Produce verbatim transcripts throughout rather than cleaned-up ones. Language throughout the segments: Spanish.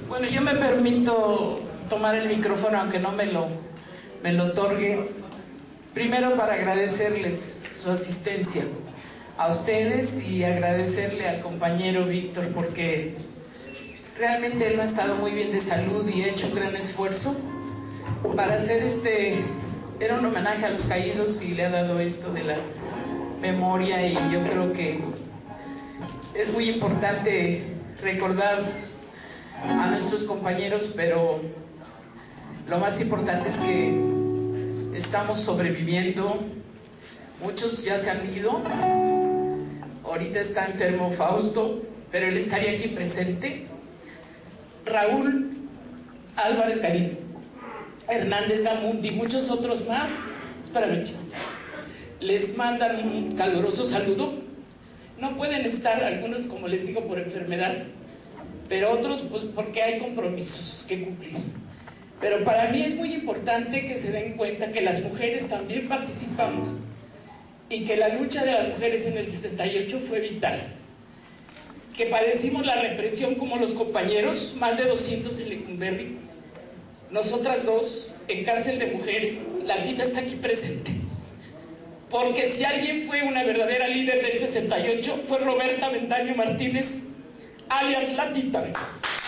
Bueno, yo me permito tomar el micrófono, aunque no me lo, me lo otorgue, primero para agradecerles su asistencia a ustedes y agradecerle al compañero Víctor, porque realmente él no ha estado muy bien de salud y ha hecho un gran esfuerzo para hacer este, era un homenaje a los caídos y le ha dado esto de la memoria, y yo creo que es muy importante recordar a nuestros compañeros, pero lo más importante es que estamos sobreviviendo. Muchos ya se han ido, ahorita está enfermo Fausto, pero él estaría aquí presente. Raúl Álvarez Garín, Hernández Gamundi, muchos otros más. Espérame, chico. Les mandan un caluroso saludo. No pueden estar algunos, como les digo, por enfermedad, pero otros pues porque hay compromisos que cumplir. Pero para mí es muy importante que se den cuenta que las mujeres también participamos y que la lucha de las mujeres en el sesenta y ocho fue vital, que padecimos la represión como los compañeros, más de doscientos en Lecumberri, nosotras dos en cárcel de mujeres. La Tita está aquí presente, porque si alguien fue una verdadera líder del sesenta y ocho fue Roberta Avendaño Martínez, alias La Tita. Estoy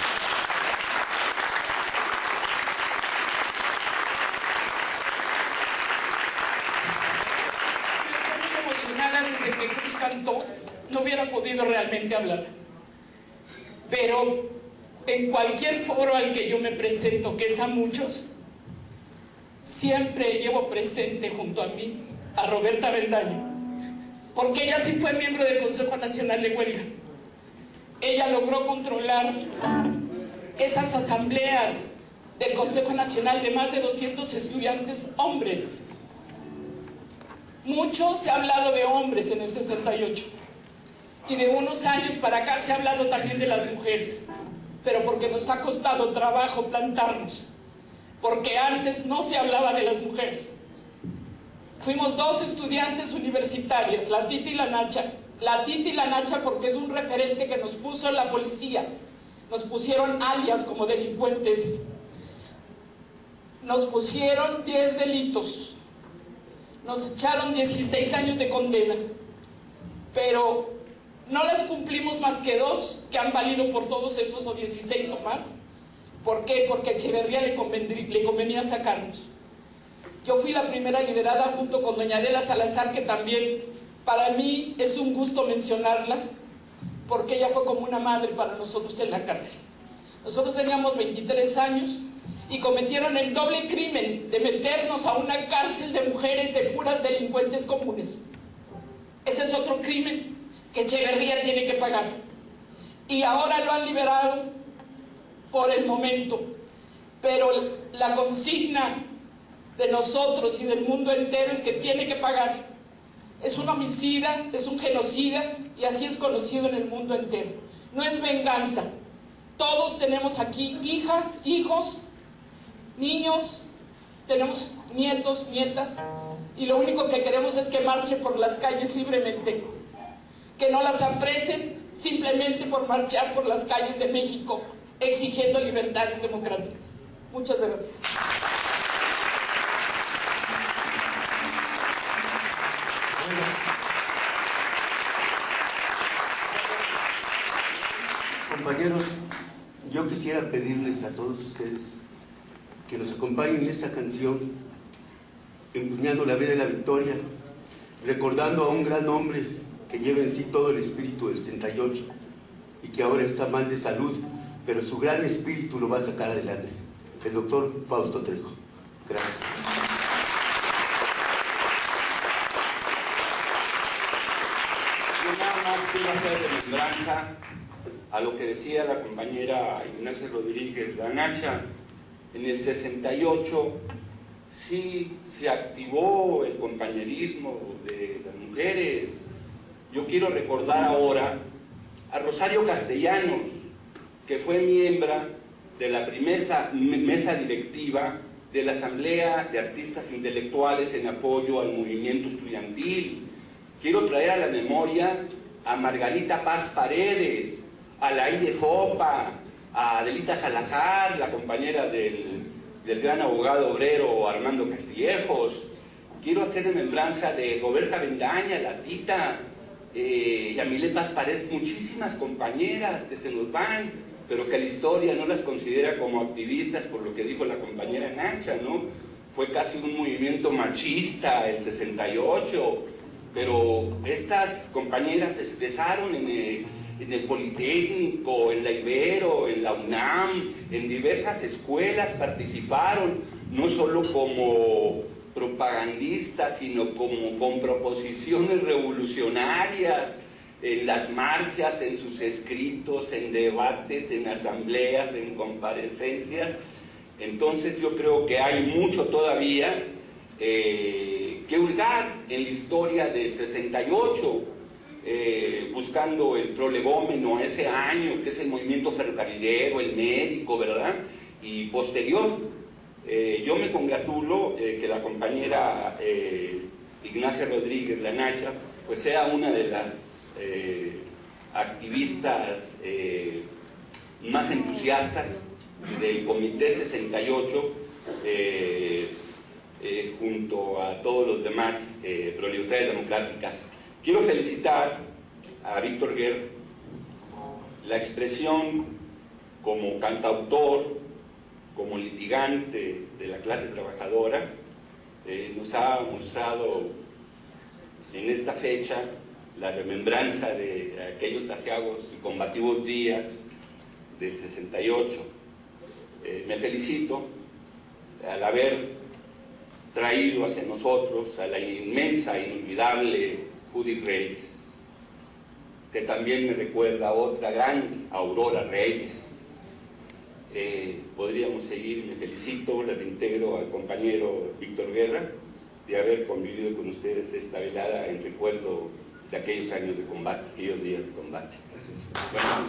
muy emocionada. Desde que Cruz cantó no hubiera podido realmente hablar, pero en cualquier foro al que yo me presento, que es a muchos, siempre llevo presente junto a mí a Roberta Avendaño, porque ella sí fue miembro del Consejo Nacional de Huelga. Ella logró controlar esas asambleas del Consejo Nacional de más de doscientos estudiantes hombres. Mucho se ha hablado de hombres en el sesenta y ocho, y de unos años para acá se ha hablado también de las mujeres, pero porque nos ha costado trabajo plantarnos, porque antes no se hablaba de las mujeres. Fuimos dos estudiantes universitarias, la Tita y la Nacha. La Tita y la Nacha porque es un referente que nos puso la policía. Nos pusieron alias como delincuentes. Nos pusieron diez delitos. Nos echaron dieciséis años de condena. Pero no las cumplimos más que dos, que han valido por todos esos, o dieciséis o más. ¿Por qué? Porque a Echeverría le, le convenía sacarnos. Yo fui la primera liberada junto con doña Adela Salazar, que también para mí es un gusto mencionarla, porque ella fue como una madre para nosotros en la cárcel. Nosotros teníamos veintitrés años y cometieron el doble crimen de meternos a una cárcel de mujeres de puras delincuentes comunes. Ese es otro crimen que Echeverría tiene que pagar. Y ahora lo han liberado por el momento, pero la consigna de nosotros y del mundo entero es que tiene que pagar. Es un homicida, es un genocida, y así es conocido en el mundo entero. No es venganza. Todos tenemos aquí hijas, hijos, niños, tenemos nietos, nietas, y lo único que queremos es que marchen por las calles libremente, que no las apresen simplemente por marchar por las calles de México exigiendo libertades democráticas. Muchas gracias. Compañeros, yo quisiera pedirles a todos ustedes que nos acompañen en esta canción, empuñando la vida de la victoria, recordando a un gran hombre que lleva en sí todo el espíritu del sesenta y ocho y que ahora está mal de salud, pero su gran espíritu lo va a sacar adelante, el doctor Fausto Trejo. Gracias. Yo nada más quiero hacer remembranza a lo que decía la compañera Ignacia Rodríguez, la Nacha. En el sesenta y ocho sí se activó el compañerismo de las mujeres. Yo quiero recordar ahora a Rosario Castellanos, que fue miembro de la primera mesa directiva de la Asamblea de Artistas Intelectuales en apoyo al movimiento estudiantil. Quiero traer a la memoria a Margarita Paz Paredes, a la Aide Fopa, a Adelita Salazar, la compañera del, del gran abogado obrero Armando Castillejos. Quiero hacer remembranza de Roberta Bendaña, la Tita, eh, Yamile Paz Paredes, muchísimas compañeras que se nos van, pero que la historia no las considera como activistas, por lo que dijo la compañera Nacha, ¿no? Fue casi un movimiento machista el sesenta y ocho, pero estas compañeras se expresaron en el, en el Politécnico, en la Ibero, en la UNAM, en diversas escuelas participaron, no solo como propagandistas, sino como con proposiciones revolucionarias, en las marchas, en sus escritos, en debates, en asambleas, en comparecencias. Entonces yo creo que hay mucho todavía eh, que hurgar en la historia del sesenta y ocho, eh, buscando el prolegómeno a ese año, que es el movimiento ferrocarrilero, el médico, ¿verdad? Y posterior. Eh, yo me congratulo eh, que la compañera eh, Ignacia Rodríguez, la Nacha, pues sea una de las Eh, activistas eh, más entusiastas del Comité sesenta y ocho, eh, eh, junto a todos los demás eh, prolibertades democráticas. Quiero felicitar a Víctor Guerra. La expresión como cantautor, como litigante de la clase trabajadora, eh, nos ha mostrado en esta fecha la remembranza de aquellos aciagos y combativos días del sesenta y ocho. Eh, me felicito al haber traído hacia nosotros a la inmensa, inolvidable Judith Reyes, que también me recuerda a otra gran Aurora Reyes. Eh, podríamos seguir, me felicito, le reintegro al compañero Víctor Guerra de haber convivido con ustedes esta velada en recuerdo de aquellos años de combate, aquellos días de combate. Gracias. Bueno.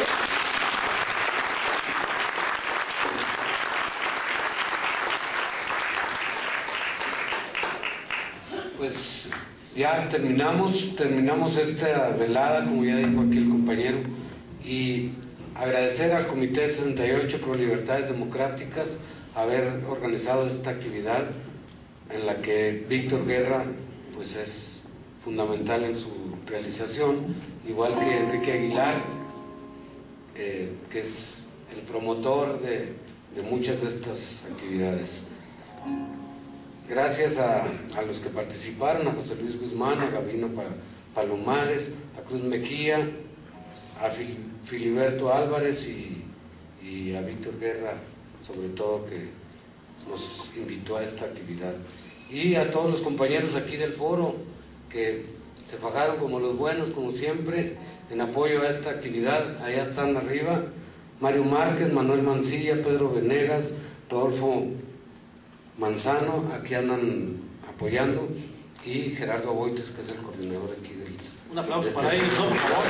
Pues ya terminamos, terminamos esta velada, como ya dijo aquí el compañero, y agradecer al Comité sesenta y ocho Pro Libertades Democráticas haber organizado esta actividad en la que Víctor Guerra pues es fundamental en su realización, igual que Enrique Aguilar, eh, que es el promotor de, de muchas de estas actividades. Gracias a, a los que participaron, a José Luis Guzmán, a Gabino Palomares, a Cruz Mejía, a Fil, Filiberto Álvarez y, y a Víctor Guerra, sobre todo, que nos invitó a esta actividad. Y a todos los compañeros aquí del foro, que se fajaron como los buenos, como siempre, en apoyo a esta actividad. Allá están arriba Mario Márquez, Manuel Mancilla, Pedro Venegas, Rodolfo Manzano, aquí andan apoyando, y Gerardo Aboites, que es el coordinador aquí del... Un aplauso de para este ellos, ¿no? Por favor.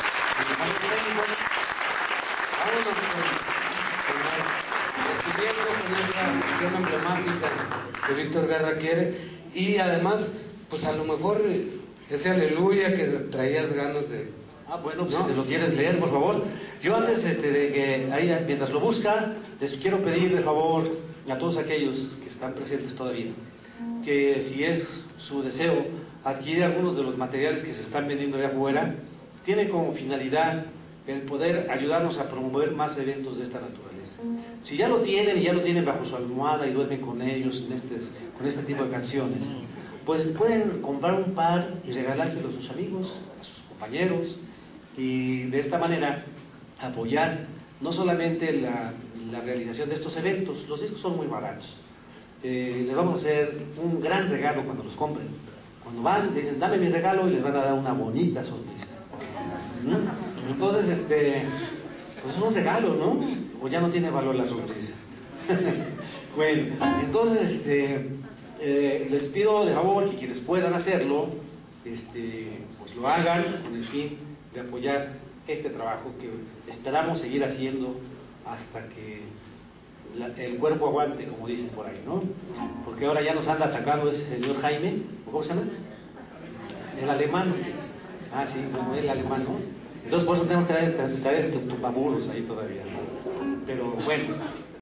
Vamos a con esta acción emblemática que Víctor Guerra quiere, y además, pues a lo mejor ese aleluya que traías ganas de... Ah, bueno, pues ¿no? Si te lo quieres leer, por favor. Yo antes este, de que, ahí, mientras lo busca, les quiero pedir de favor a todos aquellos que están presentes todavía, que si es su deseo adquirir algunos de los materiales que se están vendiendo allá afuera, tiene como finalidad el poder ayudarnos a promover más eventos de esta naturaleza. Si ya lo tienen y ya lo tienen bajo su almohada y duermen con ellos en este, con este tipo de canciones, pues pueden comprar un par y regalárselo a sus amigos, a sus compañeros, y de esta manera apoyar no solamente la, la realización de estos eventos. Los discos son muy baratos, eh, les vamos a hacer un gran regalo cuando los compren. Cuando van, dicen dame mi regalo, y les van a dar una bonita sonrisa. ¿Mm? Entonces, este, pues es un regalo, ¿no? O ya no tiene valor la sonrisa. Bueno, entonces, este, eh, les pido de favor que quienes puedan hacerlo, este, pues lo hagan con el fin de apoyar este trabajo que esperamos seguir haciendo hasta que la, el cuerpo aguante, como dicen por ahí, ¿no? Porque ahora ya nos anda atacando ese señor Jaime, ¿cómo se llama? El alemán. Ah, sí, bueno, el alemán, ¿no? Entonces por eso tenemos que traer, traer tumbaburros ahí todavía, ¿no? pero bueno.